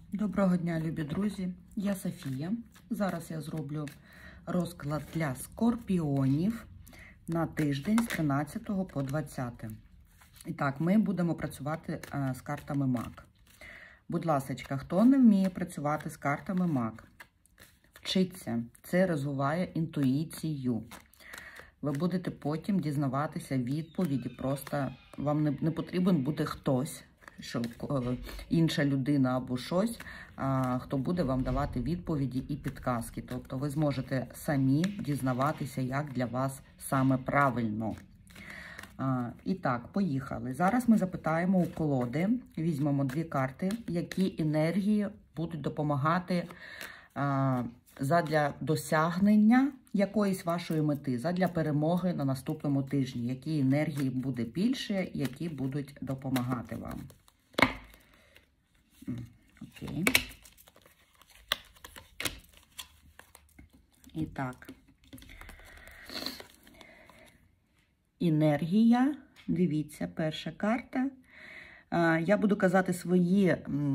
Доброго дня, любі друзі! Я Софія. Зараз я зроблю розклад для скорпіонів на тиждень з 13 по 20. І так, ми будемо працювати з картами МАК. Будь ласка, хто не вміє працювати з картами МАК, вчиться. Це розвиває інтуїцію. Ви будете потім дізнаватися відповіді. Просто вам не потрібен бути хтось, що інша людина або щось, хто буде вам давати відповіді і підказки. Тобто ви зможете самі дізнаватися, як для вас саме правильно. І так, поїхали. Зараз ми запитаємо у колоди, візьмемо дві карти, які енергії будуть допомагати задля досягнення якоїсь вашої мети, задля перемоги на наступному тижні. Які енергії буде більше, які будуть допомагати вам. Окей. І так. Енергія. Дивіться, перша карта. Я буду казати свої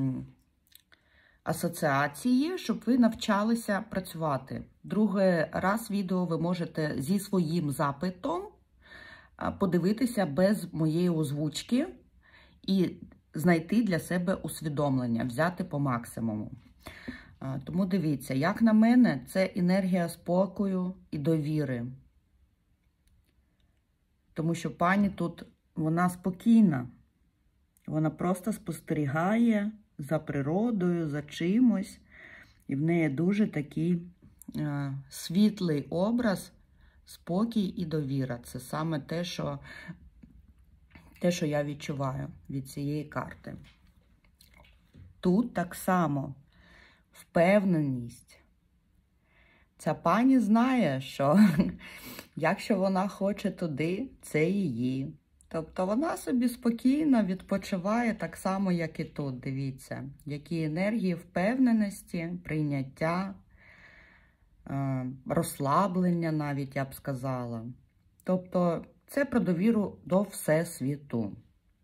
асоціації, щоб ви навчалися працювати. Другий раз відео ви можете зі своїм запитом подивитися без моєї озвучки і знайти для себе усвідомлення, взяти по максимуму. Тому дивіться, як на мене, це енергія спокою і довіри. Тому що пані тут, вона спокійна. Вона просто спостерігає за природою, за чимось. І в неї дуже такий світлий образ, спокій і довіра. Це саме те, що я відчуваю від цієї карти. Тут так само впевненість. Ця пані знає, що якщо вона хоче туди, це її. Тобто вона собі спокійно відпочиває так само, як і тут. Дивіться, які енергії впевненості, прийняття, розслаблення навіть, я б сказала. Тобто це про довіру до Всесвіту.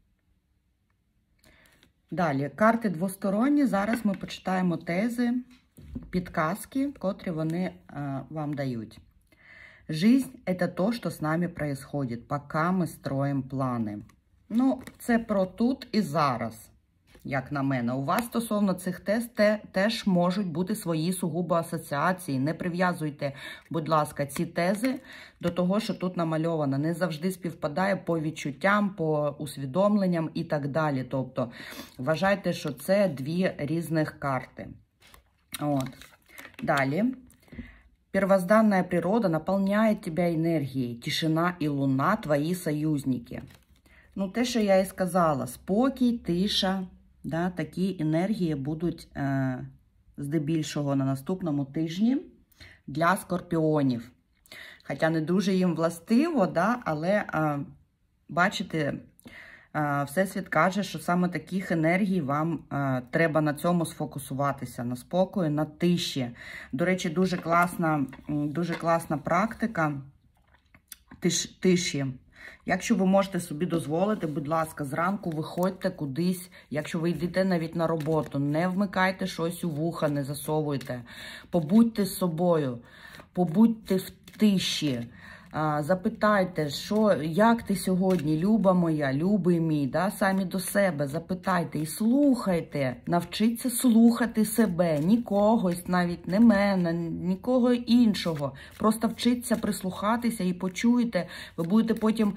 Далі, карти двосторонні. Зараз ми почитаємо тези, підказки, котрі вони вам дають. Жизнь – это то, что с нами происходит, пока мы строим плани. Ну, це про тут і зараз, як на мене. У вас стосовно цих тез теж можуть бути свої сугубо асоціації. Не прив'язуйте, будь ласка, ці тези до того, що тут намальовано. Не завжди співпадає по відчуттям, по усвідомленням і так далі. Тобто, вважайте, що це дві різних карти. От. Далі. Первозданная природа наполняет тебя энергией. Тишина и луна – твої союзники. Ну, те, що я і сказала. Спокій, тиша. Да, такі енергії будуть здебільшого на наступному тижні для скорпіонів. Хоча не дуже їм властиво, да, але бачите, Всесвіт каже, що саме таких енергій вам треба на цьому сфокусуватися, на спокою, на тиші. До речі, дуже класна практика тиші. Якщо ви можете собі дозволити, будь ласка, зранку виходьте кудись, якщо ви йдете навіть на роботу, не вмикайте щось у вуха, не засовуйте. Побудьте з собою, побудьте в тиші. Запитайте, як ти сьогодні, люба моя, любий мій, да, самі до себе запитайте і слухайте, навчіться слухати себе, нікогось, навіть не мене, нікого іншого. Просто вчіться прислухатися і почуєте, ви будете потім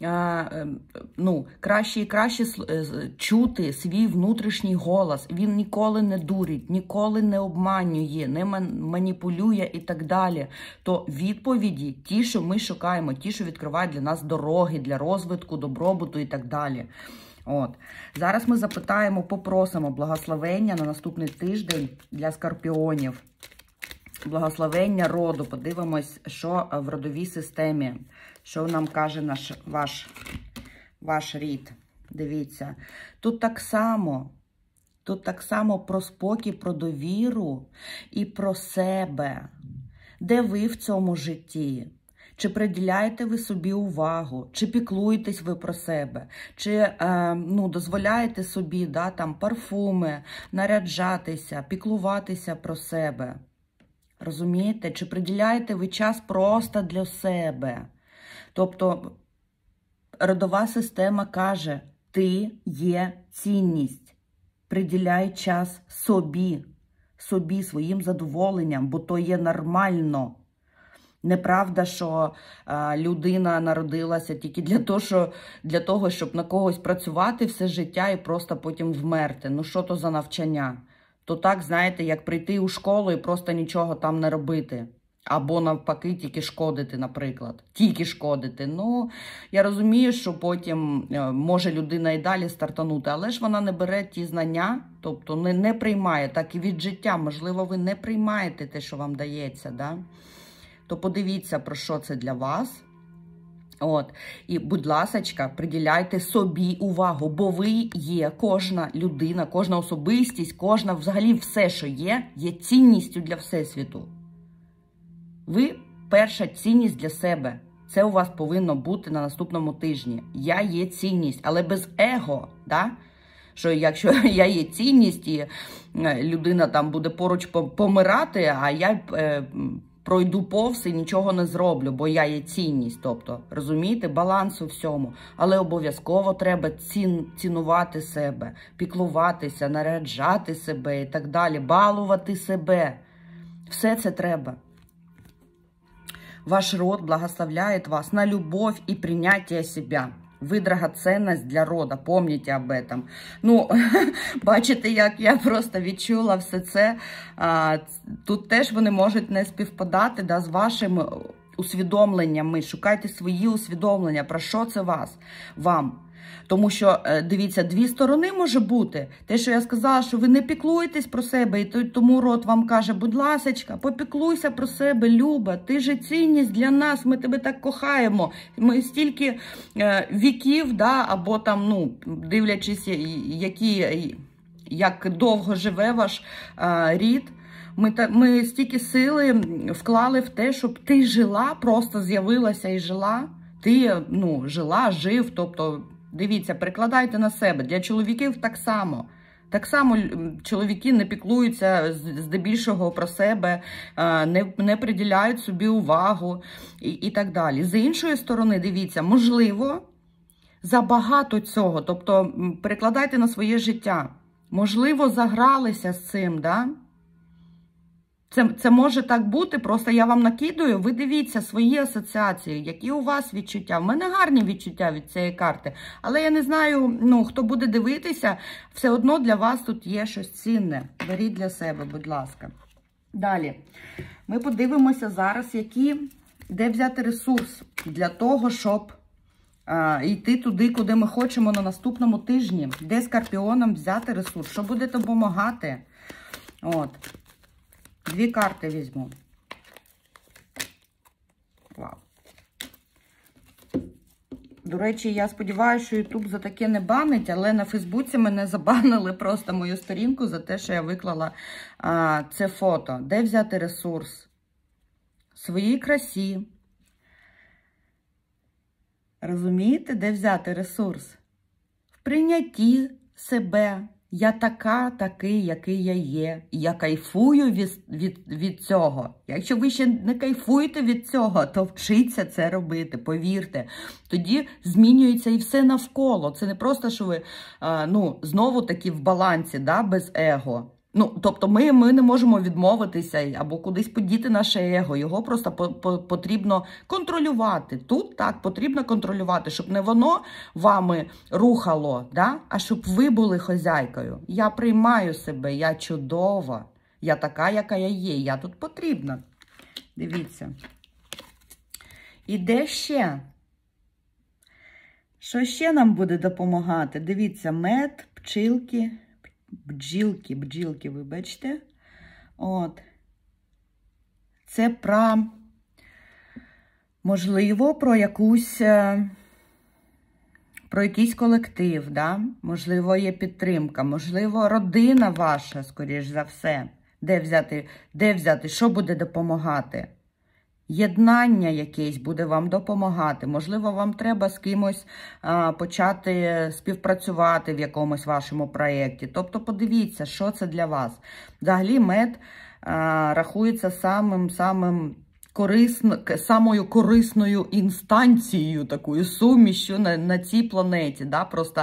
краще і краще чути свій внутрішній голос. Він ніколи не дурить, ніколи не обманює, не маніпулює і так далі. То відповіді ті, що ми шукаємо, ті, що відкривають для нас дороги, для розвитку, добробуту і так далі. От. Зараз ми запитаємо, попросимо благословення на наступний тиждень для скорпіонів. Благословення роду. Подивимось, що в родовій системі, що нам каже ваш рід. Дивіться. Тут так само про спокій, про довіру і про себе. Де ви в цьому житті? Чи приділяєте ви собі увагу, чи піклуєтесь ви про себе, чи дозволяєте собі там парфуми, наряджатися, піклуватися про себе. Розумієте? Чи приділяєте ви час просто для себе? Тобто родова система каже, ти є цінність. Приділяй час собі, своїм задоволенням, бо то є нормально. Неправда, що людина народилася тільки для того, щоб на когось працювати все життя і просто потім вмерти. Ну що то за навчання? То так, знаєте, як прийти у школу і просто нічого там не робити. Або навпаки, тільки шкодити, наприклад. Тільки шкодити. Ну, я розумію, що потім може людина і далі стартанути, але ж вона не бере ті знання, тобто не приймає, так і від життя. Можливо, ви не приймаєте те, що вам дається, да? То подивіться, про що це для вас. І, будь ласочка, приділяйте собі увагу, бо ви є, кожна людина, кожна особистість, кожна, взагалі все, що є цінністю для Всесвіту. Ви перша цінність для себе. Це у вас повинно бути на наступному тижні. Я є цінність, але без его, да? Що якщо я є цінність і людина там буде поруч помирати, а я пройду повз і нічого не зроблю, бо я є цінність. Тобто, розумієте, баланс у всьому. Але обов'язково треба цінувати себе, піклуватися, наряджати себе і так далі, балувати себе. Все це треба. Ваш род благословляет вас на любовь и принятие себя. Ви драгоценність для рода, пам'ятайте об этом. Ну, бачите, як я просто відчула все це. Тут теж вони можуть не співпадати з вашими усвідомленнями. Шукайте свої усвідомлення, про що це вам. Тому що, дивіться, дві сторони може бути. Те, що я сказала, що ви не піклуєтесь про себе, і тому род вам каже, будь ласочка, попіклуйся про себе, Люба, ти же цінність для нас, ми тебе так кохаємо. Ми стільки віків, або там, дивлячись, як довго живе ваш рід, ми стільки сили вклали в те, щоб ти жила, просто з'явилася і жила. Ти, жила, жив, тобто... Дивіться, перекладайте на себе. Для чоловіків так само. Так само чоловіки не піклуються здебільшого про себе, не приділяють собі увагу і так далі. З іншої сторони, дивіться, можливо, забагато цього. Тобто, перекладайте на своє життя. Можливо, загралися з цим, да? Це може так бути, просто я вам накидаю, ви дивіться свої асоціації, які у вас відчуття. В мене гарні відчуття від цієї карти, але я не знаю, хто буде дивитися, все одно для вас тут є щось цінне. Беріть для себе, будь ласка. Далі, ми подивимося зараз, де взяти ресурс для того, щоб йти туди, куди ми хочемо на наступному тижні. Де скорпіонам взяти ресурс, що буде допомагати. Дві карти візьму. Вау. До речі, я сподіваюся, що YouTube за таке не банить, але на Фейсбуці мене забанили просто мою сторінку за те, що я виклала це фото. Де взяти ресурс? В своїй красі. Розумієте, де взяти ресурс? В прийнятті себе. Я такий, який я є. І я кайфую від цього. Якщо ви ще не кайфуєте від цього, то вчіться це робити, повірте. Тоді змінюється і все навколо. Це не просто, що ви, знову таки в балансі, без его. Тобто ми не можемо відмовитися або кудись подіти наше его. Його просто потрібно контролювати. Тут так, потрібно контролювати, щоб не воно вами рухало, а щоб ви були хазяйкою. Я приймаю себе, я чудова, я така, яка я є, я тут потрібна. Дивіться. І де ще? Що ще нам буде допомагати? Дивіться, мед, пчілки. Бджілки, ви бачите? Це можливо, про якийсь колектив, Можливо, є підтримка, можливо, родина ваша, скоріш за все. Де взяти, що буде допомагати? Єднання якесь буде вам допомагати. Можливо, вам треба з кимось почати співпрацювати в якомусь вашому проєкті. Тобто подивіться, що це для вас. Взагалі мед рахується самою корисною інстанцією, такою сумішю на цій планеті. Да? Просто,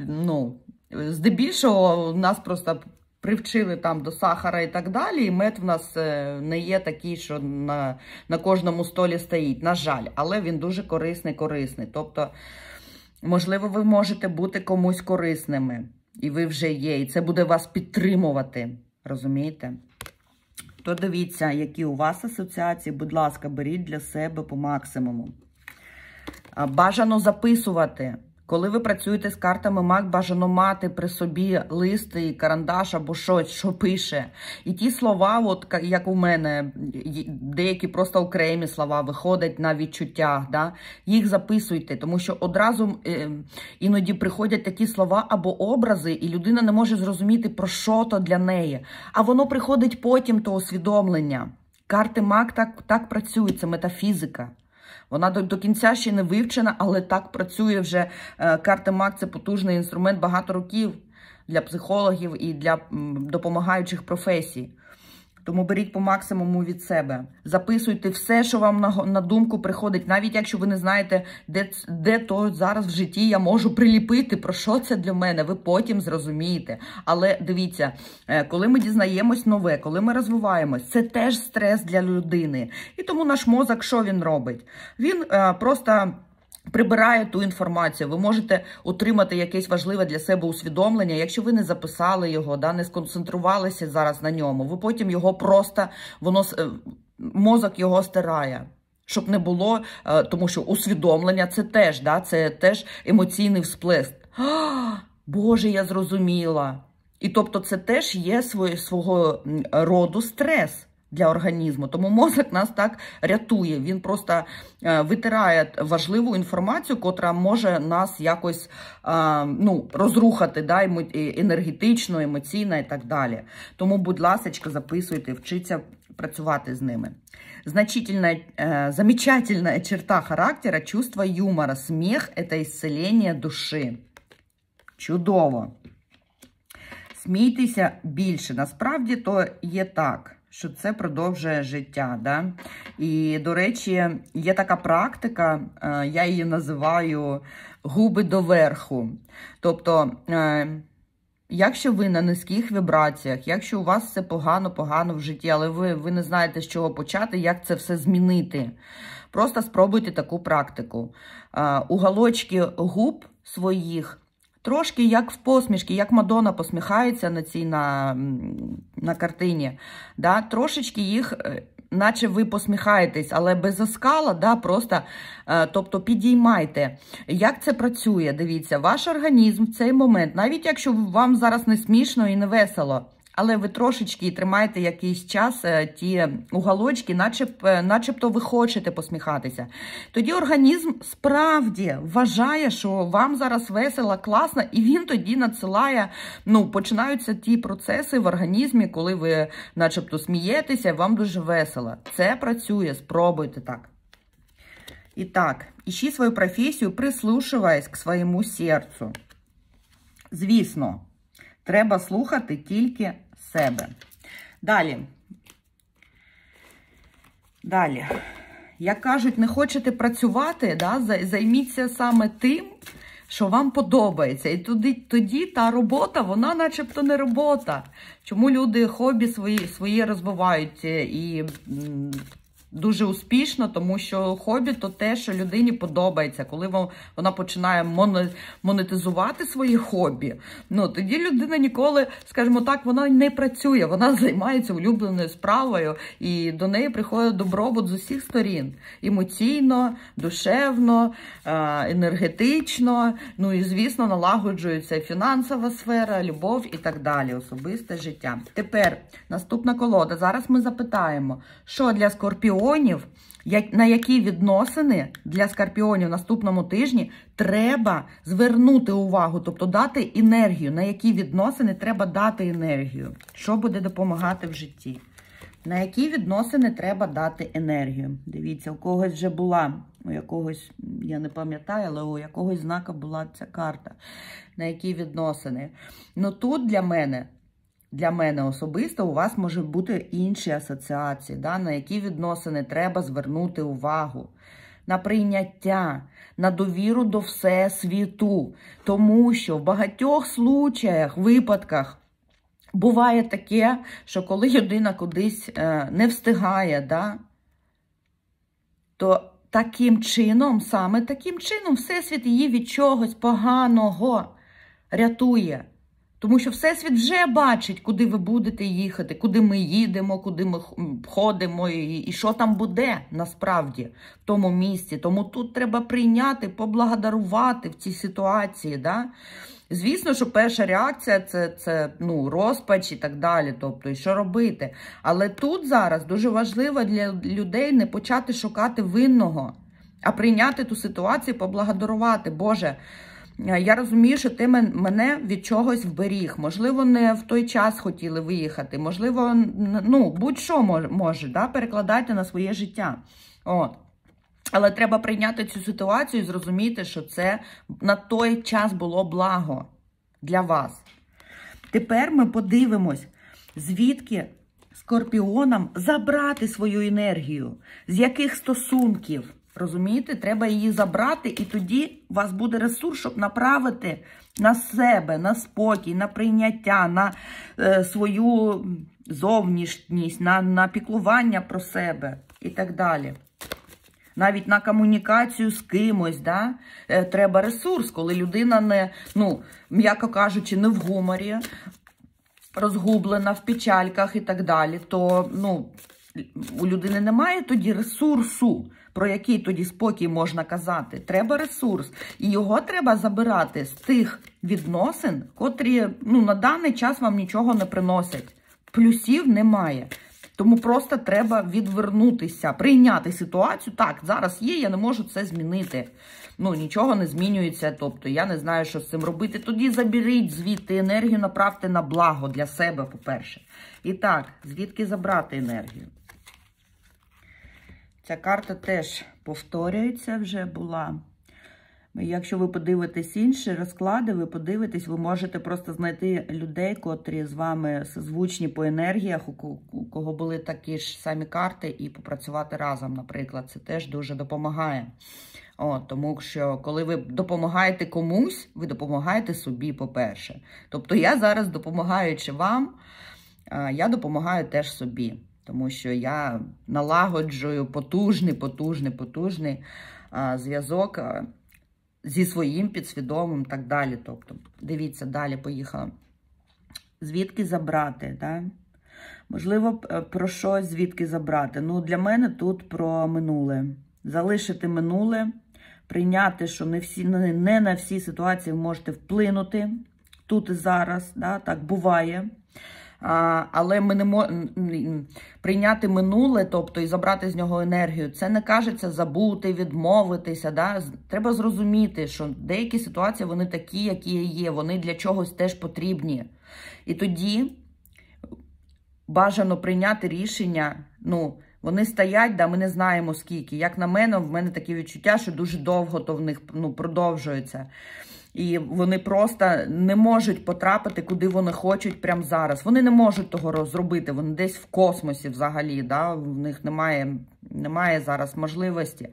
здебільшого нас просто привчили там до сахара і так далі, і мед в нас не є такий, що на кожному столі стоїть, на жаль. Але він дуже корисний. Тобто, можливо, ви можете бути комусь корисними, і ви вже є, і це буде вас підтримувати, розумієте? То дивіться, які у вас асоціації, будь ласка, беріть для себе по максимуму. Бажано записувати. Коли ви працюєте з картами МАК, бажано мати при собі листи, карандаш або щось, що пише. І ті слова, от як у мене, деякі просто окремі слова виходять на відчуттях, да? Їх записуйте, тому що одразу іноді приходять такі слова або образи, і людина не може зрозуміти, про що то для неї. А воно приходить потім, то усвідомлення. Карти МАК так працюють, це метафізика. Вона до кінця ще не вивчена, але так працює вже. Карти МАК – це потужний інструмент багато років для психологів і для допомагаючих професій. Тому беріть по максимуму від себе. Записуйте все, що вам на думку приходить. Навіть якщо ви не знаєте, де то зараз в житті я можу приліпити, про що це для мене, ви потім зрозумієте. Але дивіться, коли ми дізнаємось нове, коли ми розвиваємось, це теж стрес для людини. І тому наш мозок, що він робить? Він просто прибирає ту інформацію. Ви можете отримати якесь важливе для себе усвідомлення, якщо ви не записали його, да, не сконцентрувалися зараз на ньому. Ви потім його просто, мозок його стирає. Щоб не було, тому що усвідомлення це теж емоційний всплеск. Боже, я зрозуміла. І тобто це теж є свого роду стрес для організму. Тому мозок нас так рятує. Він просто витирає важливу інформацію, котра може нас якось розрухати, да, енергетично, емоційно і так далі. Тому, будь ласка, записуйте, вчіться працювати з ними. Замечательная черта характера – чувство юмора. Сміх – это исцеление душі. Чудово. Смійтеся більше. Насправді, то є так, що це продовжує життя. Да? І, до речі, є така практика, я її називаю губи доверху. Тобто, якщо ви на низьких вібраціях, якщо у вас все погано в житті, але ви не знаєте, з чого почати, як це все змінити, просто спробуйте таку практику. Уголочки губ своїх трошки як в посмішки, як Мадонна посміхається на картині, да? Трошечки їх, наче ви посміхаєтесь, але без оскала, да? Просто, тобто підіймайте. Як це працює? Дивіться, ваш організм в цей момент, навіть якщо вам зараз не смішно і не весело, але ви трошечки тримаєте якийсь час ті уголочки, начебто ви хочете посміхатися. Тоді організм справді вважає, що вам зараз весело, класно, і він тоді надсилає, починаються ті процеси в організмі, коли ви начебто смієтеся, і вам дуже весело. Це працює, спробуйте так. Итак, ищи свою професію, прислушиваясь к своєму серцю. Звісно, треба слухати тільки себе. Далі. Як кажуть, не хочете працювати, да? Займіться саме тим, що вам подобається. І тоді та робота, вона начебто не робота. Чому люди хобі свої розвивають і дуже успішно, тому що хобі – то те, що людині подобається. Коли вона починає монетизувати свої хобі, тоді людина ніколи, скажімо так, вона не працює, вона займається улюбленою справою, і до неї приходить добробут з усіх сторін. Емоційно, душевно, енергетично, і, звісно, налагоджується фінансова сфера, любов і так далі, особисте життя. Тепер наступна колода. Зараз ми запитаємо, що для скорпіонів, на які відносини для скорпіонів наступному тижні треба звернути увагу, тобто дати енергію, на які відносини треба дати енергію, що буде допомагати в житті. На які відносини треба дати енергію? Дивіться, у когось вже була, у якогось, я не пам'ятаю, але у якогось знака була ця карта. На які відносини? Ну тут для мене особисто у вас може бути інші асоціації, да? На які відносини треба звернути увагу. На прийняття, на довіру до Всесвіту. Тому що в багатьох случаях, випадках, буває таке, що коли людина кудись не встигає, да, то таким чином, саме таким чином, Всесвіт її від чогось поганого рятує. Тому що Всесвіт вже бачить, куди ви будете їхати, куди ми їдемо, куди ми ходимо і що там буде насправді в тому місці. Тому тут треба прийняти, поблагодарувати в цій ситуації, да? Звісно, що перша реакція це розпач і так далі, тобто, і що робити. Але тут зараз дуже важливо для людей не почати шукати винного, а прийняти ту ситуацію, поблагодарувати. Боже, я розумію, що ти мене від чогось вберіг. Можливо, не в той час хотіли виїхати. Можливо, будь-що може, да? Перекладайте на своє життя. От. Але треба прийняти цю ситуацію і зрозуміти, що це на той час було благо для вас. Тепер ми подивимось, звідки скорпіонам забрати свою енергію, з яких стосунків. Розумієте? Треба її забрати, і тоді у вас буде ресурс, щоб направити на себе, на спокій, на прийняття, на свою зовнішність, на піклування про себе і так далі. Навіть на комунікацію з кимось, да? Треба ресурс, коли людина не, м'яко кажучи, не в гуморі, розгублена, в печальках і так далі, то, у людини немає тоді ресурсу, про який тоді спокій можна казати. Треба ресурс. І його треба забирати з тих відносин, котрі, на даний час вам нічого не приносять. Плюсів немає. Тому просто треба відвернутися, прийняти ситуацію. Так, зараз є, я не можу це змінити. Нічого не змінюється, тобто я не знаю, що з цим робити. Тоді заберіть звідти енергію, направте на благо для себе, по-перше. І так, звідки забрати енергію? Ця карта теж повторюється, вже була. Якщо ви подивитесь інші розклади, ви подивитесь, ви можете просто знайти людей, котрі з вами созвучні по енергіях, у кого були такі ж самі карти, і попрацювати разом, наприклад. Це теж дуже допомагає. Тому що, коли ви допомагаєте комусь, ви допомагаєте собі, по-перше. Тобто я зараз, допомагаючи вам, я допомагаю теж собі. Тому що я налагоджую потужний зв'язок зі своїм підсвідомим і так далі. Тобто, дивіться, далі поїхала. Звідки забрати, да? Можливо, про щось звідки забрати. Для мене тут про минуле. Залишити минуле, прийняти, що не на всі ситуації ви можете вплинути тут і зараз, да? Так буває. Але ми не можемо прийняти минуле, тобто і забрати з нього енергію. Це не кажеться забути, відмовитися. Да? Треба зрозуміти, що деякі ситуації, вони такі, які є, вони для чогось теж потрібні. І тоді бажано прийняти рішення, вони стоять, да, ми не знаємо скільки. Як на мене, в мене таке відчуття, що дуже довго то в них продовжується. І вони просто не можуть потрапити, куди вони хочуть прямо зараз. Вони не можуть того зробити, вони десь в космосі взагалі, да? В них немає зараз можливості.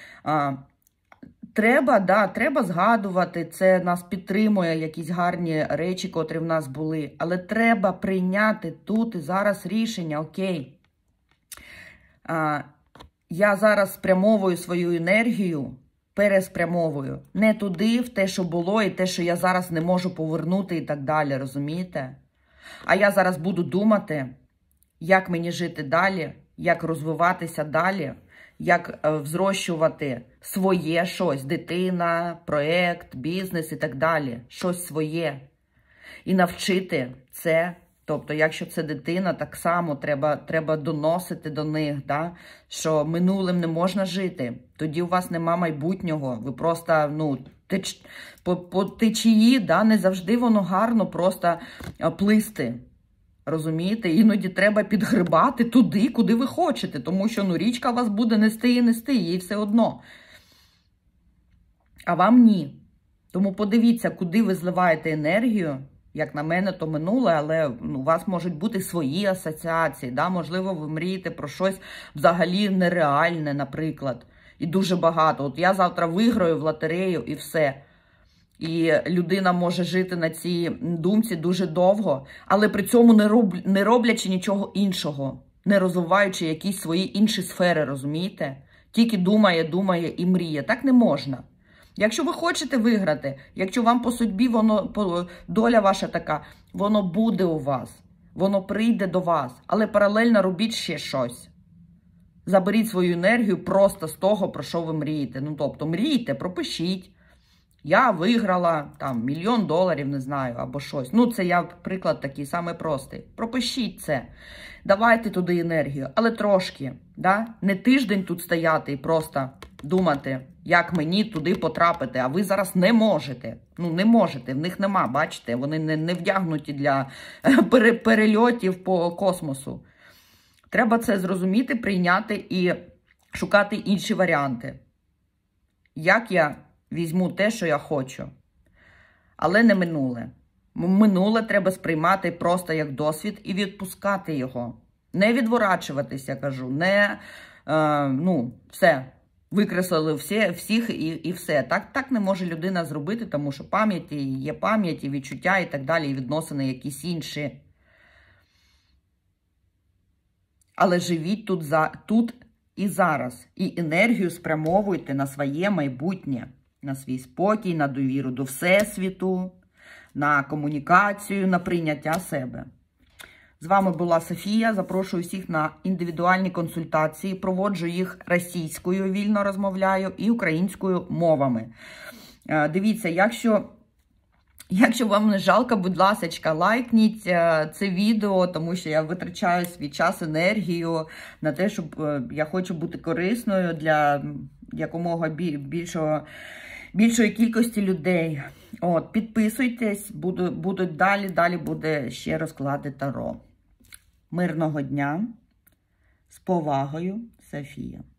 Треба згадувати, це нас підтримує, якісь гарні речі, котрі в нас були. Але треба прийняти тут і зараз рішення, окей. Я зараз спрямовую свою енергію, переспрямовую. Не туди, в те, що було, і те, що я зараз не можу повернути і так далі, розумієте? А я зараз буду думати, як мені жити далі, як розвиватися далі, як взрощувати своє щось, дитина, проєкт, бізнес і так далі, щось своє. І навчити це. Тобто, якщо це дитина, так само треба доносити до них, да? Що минулим не можна жити. Тоді у вас нема майбутнього. Ви просто, по течії, да? Не завжди воно гарно просто плисти. Розумієте? Іноді треба підгрибати туди, куди ви хочете, тому що, ну, річка вас буде нести і нести, їй все одно. А вам ні. Тому подивіться, куди ви зливаєте енергію. Як на мене, то минуле, але у вас можуть бути свої асоціації. Да? Можливо, ви мрієте про щось взагалі нереальне, наприклад. І дуже багато. От я завтра виграю в лотерею і все. І людина може жити на цій думці дуже довго, але при цьому не роблячи нічого іншого, не розвиваючи якісь свої інші сфери, розумієте? Тільки думає і мріє. Так не можна. Якщо ви хочете виграти, якщо вам по судьбі доля ваша така, воно буде у вас, воно прийде до вас, але паралельно робіть ще щось. Заберіть свою енергію просто з того, про що ви мрієте. Ну, тобто, мрійте, пропишіть. Я виграла там $1 мільйон, не знаю, або щось. Ну, це я приклад такий, самий простий. Пропишіть це. Давайте туди енергію, але трошки, да? Не тиждень тут стояти і просто думати, як мені туди потрапити, а ви зараз не можете. Ну, не можете, в них нема, бачите, вони не вдягнуті для перельотів по космосу. Треба це зрозуміти, прийняти і шукати інші варіанти. Як я візьму те, що я хочу. Але не минуле. Минуле треба сприймати просто як досвід і відпускати його. Не відворачуватися, кажу. Не, все. Викреслили всіх і все. Так не може людина зробити, тому що є пам'ять, і відчуття і так далі, і відносини якісь інші. Але живіть тут і зараз. І енергію спрямовуйте на своє майбутнє. На свій спокій, на довіру до Всесвіту, на комунікацію, на прийняття себе. З вами була Софія. Запрошую всіх на індивідуальні консультації. Проводжу їх російською, вільно розмовляю, і українською мовами. Дивіться, якщо вам не жалко, будь ласка, лайкніть це відео, тому що я витрачаю свій час, енергію на те, щоб я хочу бути корисною для якомога більшої кількості людей. От, підписуйтесь, будуть далі буде ще розклади Таро. Мирного дня, з повагою, Софія.